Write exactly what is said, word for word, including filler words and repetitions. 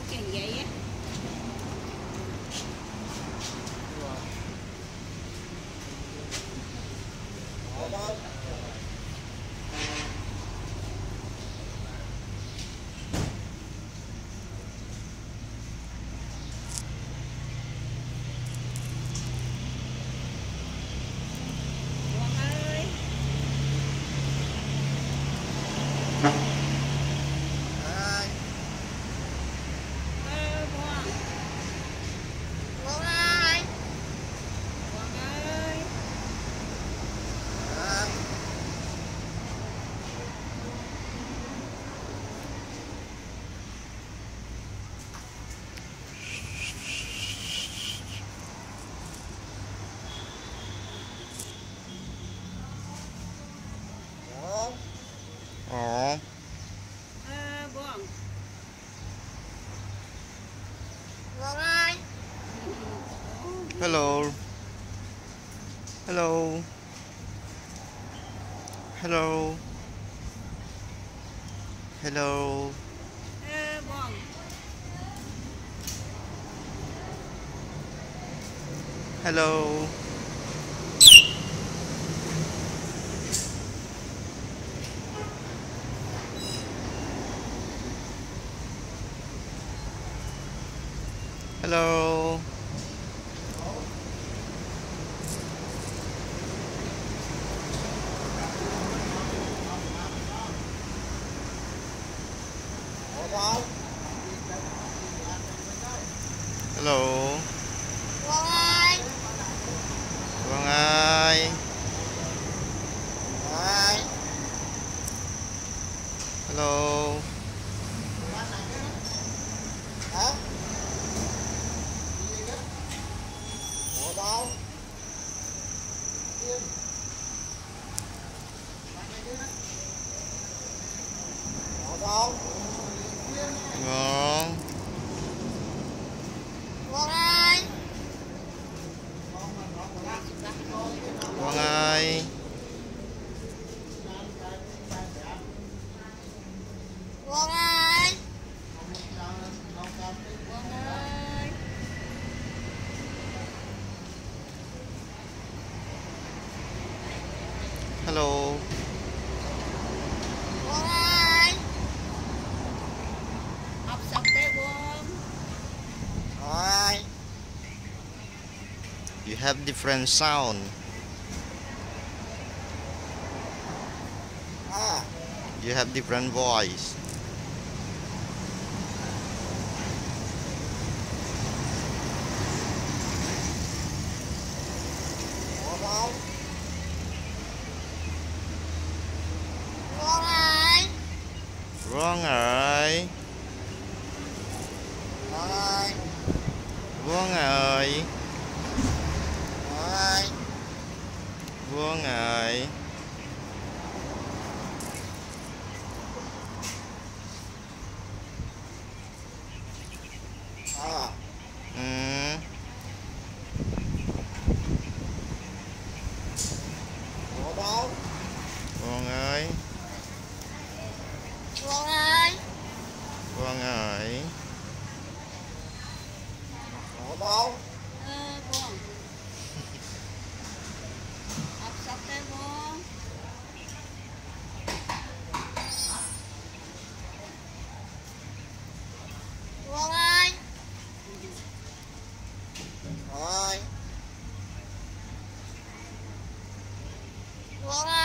kiểu vậy á. Ồ. À, Vâng. Vâng ơi. Hello. Hello. Hello. Hello. À, Vâng. Hello. Hello. Hello. Vâng ơi. Vâng ơi. Ơi. Hello. Hả? Ủa đâu? Ủa đâu? Ngon. Vâng ơi. Vâng ơi. Vâng ơi. Vâng ơi. Hello. Vâng ơi. Học sắp tới Vâng. Ơi. You have different sound. À. You have different voice. Ủa đâu? Vâng ơi. Vâng ơi. Vâng ơi. Vâng ơi. Ơi. Vâng ơi. À. Ừ. Ủa đâu? Vâng ơi. Vâng ơi. Vâng ơi. Ủa đâu? À, Vâng. Học sắp tới Vâng. Vâng ơi. Ơi. Vâng ơi.